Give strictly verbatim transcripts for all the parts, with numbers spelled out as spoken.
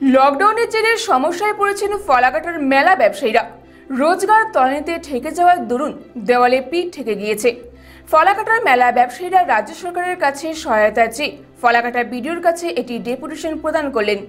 লকডাউনের জেরে সমস্যায় পড়েছেন ফলাকাটার মেলা ব্যবসায়ীরা। রোজগার তলানিতে ঠেকে যাওয়ার দরুন দেওয়ালে পিঠ ঠেকে গিয়েছে। ফলাকাটার মেলা ব্যবসায়ীরা রাজ্য সরকারের কাছে সহায়তা চেয়ে ফলাকাটা বিডিওর কাছে এটি ডেপুটেশন প্রদান করলেন।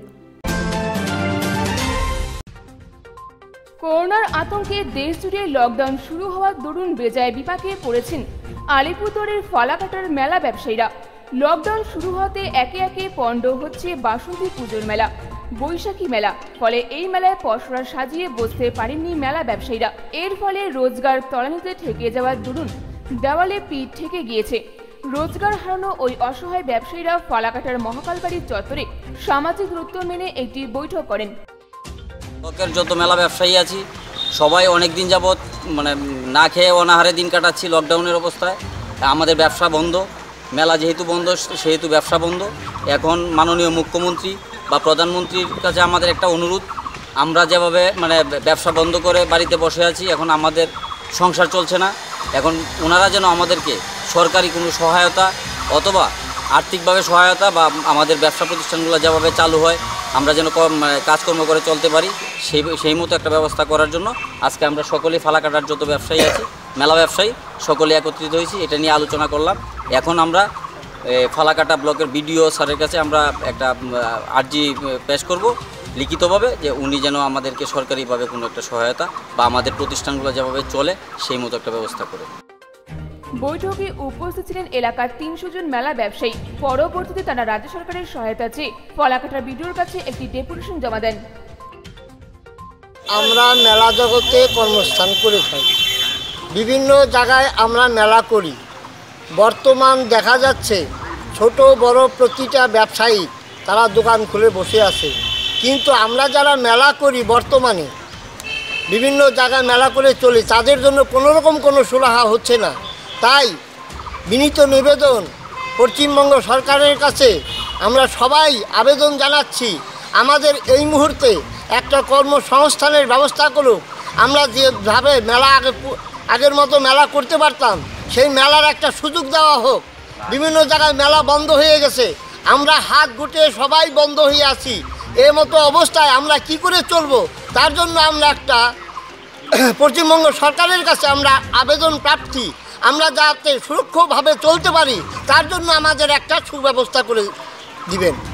করোনার আতঙ্কে দেশ জুড়ে লকডাউন শুরু হওয়ার দরুন বেজায় বিপাকে পড়েছেন আলিপুরদুয়ারের ফলাকাটার মেলা ব্যবসায়ীরা। লকডাউন শুরু হতে একে একে পণ্ড হচ্ছে বাসন্তী পুজোর মেলা, বৈশাখী মেলা। ফলে এই মেলায় পসরা সাজিয়ে বসতে পারেননি মেলা ব্যবসায়ীরা। এর ফলে রোজগার তলানিতে ঠেকে যাওয়ার দরুন দেওয়ালে পিঠ ঠেকে গিয়েছে। রোজগার হারানো ওই অসহায় ব্যবসায়ীরা ফলাকাটার মহাকালবাড়ির চত্বরে সামাজিক দূরত্ব মেনে একটি বৈঠক করেন। ব্লকের যত মেলা ব্যবসায়ী আছি সবাই অনেক দিন যাবৎ মানে না খেয়ে অনাহারে দিন কাটাচ্ছি লকডাউনের অবস্থায়। আমাদের ব্যবসা বন্ধ, মেলা যেহেতু বন্ধ সেহেতু ব্যবসা বন্ধ। এখন মাননীয় মুখ্যমন্ত্রী বা প্রধানমন্ত্রীর কাছে আমাদের একটা অনুরোধ, আমরা যেভাবে মানে ব্যবসা বন্ধ করে বাড়িতে বসে আছি, এখন আমাদের সংসার চলছে না। এখন ওনারা যেন আমাদেরকে সরকারি কোনো সহায়তা অথবা আর্থিকভাবে সহায়তা বা আমাদের ব্যবসা প্রতিষ্ঠানগুলো যেভাবে চালু হয় আমরা যেন কাজকর্ম করে চলতে পারি, সেই সেই মতো একটা ব্যবস্থা করার জন্য আজকে আমরা সকলেই ফালাকাটার যত ব্যবসায়ী আছি, মেলা ব্যবসায়ী সকলে একত্রিত হয়েছি, এটা নিয়ে আলোচনা করলাম। এখন আমরা ফালাকাটা ব্লকের বিডিও স্যারের কাছে আমরা একটা আর্জি পেশ করব লিখিতভাবে, যে উনি যেন আমাদেরকে সরকারিভাবে কোনো একটা সহায়তা বা আমাদের প্রতিষ্ঠানগুলো যেভাবে চলে সেই মতো একটা ব্যবস্থা করে। বৈঠকে উপস্থিত ছিলেন এলাকার তিনশো জন মেলা ব্যবসায়ী। পরবর্তীতে তারা রাজ্য সরকারের সহায়তা চেয়ে ফলাকাটার বিডিওর কাছে একটি ডেপুটেশন জমা দেন। আমরা মেলা জগতে কর্মস্থান করে থাকি, বিভিন্ন জায়গায় আমরা মেলা করি। বর্তমান দেখা যাচ্ছে ছোট বড় প্রতিটা ব্যবসায়ী তারা দোকান খুলে বসে আছে, কিন্তু আমরা যারা মেলা করি বর্তমানে বিভিন্ন জায়গায় মেলা করে চলি, তাদের জন্য কোনোরকম কোনো সুরাহা হচ্ছে না। তাই বিনীত নিবেদন পশ্চিমবঙ্গ সরকারের কাছে আমরা সবাই আবেদন জানাচ্ছি, আমাদের এই মুহূর্তে একটা কর্মসংস্থানের ব্যবস্থা করুক। আমরা যেভাবে মেলা আগে আগের মতো মেলা করতে পারতাম সেই মেলার একটা সুযোগ দেওয়া হোক। বিভিন্ন জায়গায় মেলা বন্ধ হয়ে গেছে, আমরা হাত গুটিয়ে সবাই বন্ধ হয়ে আছি। এই মতো অবস্থায় আমরা কি করে চলবো, তার জন্য আমরা একটা পশ্চিমবঙ্গ সরকারের কাছে আমরা আবেদন প্রার্থী, আমরা যাতে সুরক্ষিতভাবে চলতে পারি তার জন্য আমাদের একটা সুব্যবস্থা করে দিবেন।